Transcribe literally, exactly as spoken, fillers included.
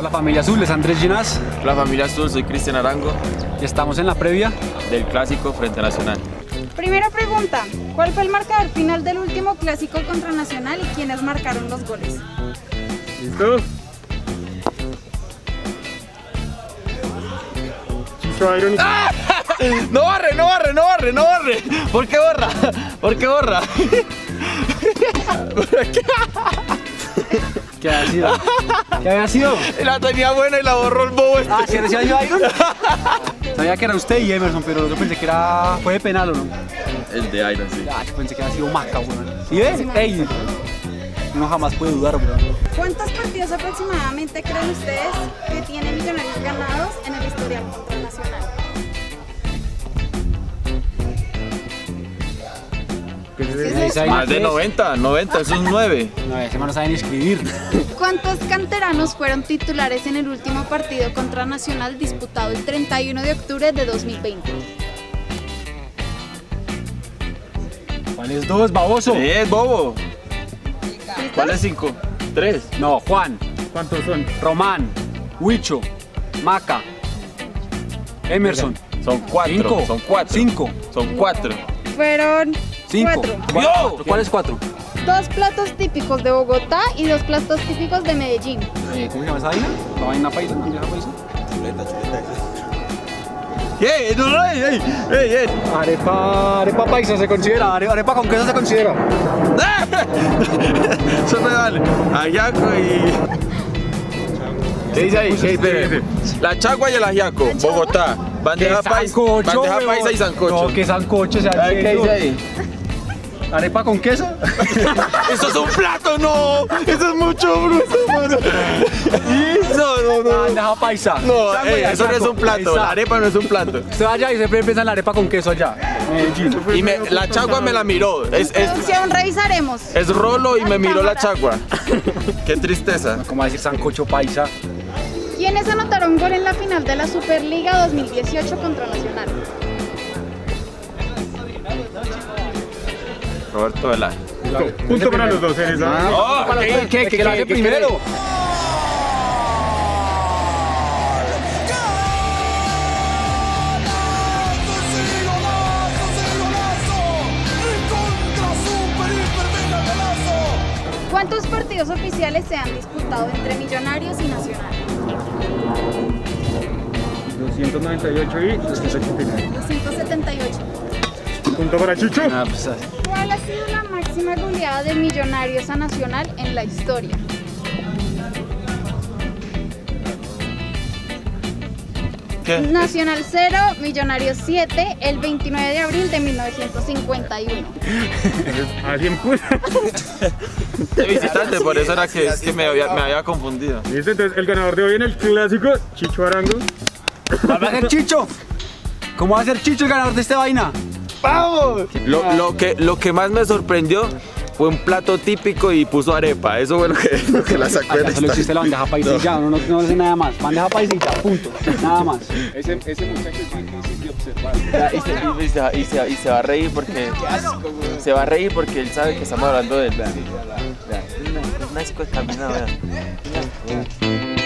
Hola familia Azul, es Andrés Ginás. Hola familia Azul, soy Cristian Arango. Y estamos en la previa del clásico frente a Nacional. Primera pregunta, ¿cuál fue el marcador final del último clásico contra Nacional y quiénes marcaron los goles? ¿Listo? Chicho Iron. ¡Ah! No barre, no barre, no barre, no barre. ¿Por qué borra? ¿Por qué borra? ¿Qué había sido? ¿Qué había sido? La tenía buena y la borró el bobo este. Ah, ¿sí decía yo Iron? Sabía que era usted y Emerson, pero yo pensé que era... ¿Fue de penal o no? El de Iron, sí. Ah, yo pensé que había sido Maca, weón. ¿Sí ves? Ey, uno jamás puede dudar, weón. ¿Cuántos partidos aproximadamente creen ustedes que tiene Millonarios ganados en el historial contra Nacional? Más de noventa, noventa, eso es nueve. No, ese man no sabe ni escribir. ¿Cuántos canteranos fueron titulares en el último partido contra Nacional disputado el treinta y uno de octubre de dos mil veinte? ¿Cuáles dos, baboso? Es bobo. ¿Cuáles cinco? Tres. No, Juan, ¿Cuántos son? Román, Huicho, Maca, Emerson. Son cuatro. Cinco. Son cuatro. Cinco. Son cuatro. Fueron Cinco. cuatro. Cuatro. ¿Cuáles cuatro? Dos platos típicos de Bogotá y dos platos típicos de Medellín. Eh, ¿Cómo se llama esa vaina? ¿La vaina paisa? ¿Cómo se llama paisa? ¡Ey! ¡No, no! ¡Ey! ¡Ey! ¡Ey! Arepa, arepa paisa se considera, are- arepa con queso se considera. Eso me vale. Ajiaco y... ¿Qué dice ahí? ¿Qué dice? La chagua y el ajiaco, Bogotá. Bandeja ¿Qué paisa, sancocho, bandeja weón? paisa y sancocho. No, que sancocho, o sea, Ay, ¿qué dice ahí? arepa con queso. ¡Eso es un plato, no! ¡Eso es mucho bruto, mano! No, no, no. Bandeja paisa. No, Changua y ey, eso no es ajiaco. un plato, Ahí está. la arepa no es un plato. Usted vaya y siempre piensa en la arepa con queso allá. Medellín. Y me, la chagua me la miró. Es, es, Producción, revisaremos. es rolo y me miró la chagua. Qué tristeza. ¿Cómo decir sancocho paisa? ¿Quiénes anotaron gol en la final de la Superliga dos mil dieciocho contra Nacional? Roberto Velar. Punto para los dos en esa. Ah, Oh, ¿qué, qué, qué, que lo hace qué, primero. ¿Cuántos partidos oficiales se han disputado entre Millonarios y Nacional? doscientos noventa y ocho y doscientos ochenta y nueve. doscientos setenta y ocho. Punto para Chicho. Ah, pues, ah, ¿Cuál ha sido la máxima goleada de Millonarios a Nacional en la historia? ¿Qué? Nacional cero, Millonarios siete, el veintinueve de abril de mil novecientos cincuenta y uno. Así empuja. De visitante, por eso era que, es que me, había, me había confundido. Listo, entonces el ganador de hoy en el clásico, Chicho Arango. ¿cuál va a ser Chicho? ¿Cómo va a ser Chicho el ganador de esta vaina? ¡Vamos! Lo, lo, que, lo que más me sorprendió fue un plato típico y puso arepa. Eso fue lo que, lo que la sacó de la Allá solo historia. existe la bandeja paisa y ya, no, no, no hace nada más. Bandeja paisa y ya, punto. Nada más. Ese, ese muchacho es difícil de observar. Ya, Y se, y, se, va- y, se, y se va a reír porque se va a reír porque él sabe que estamos hablando de él. Vean, vean, es una, es una psicoescamina, vean.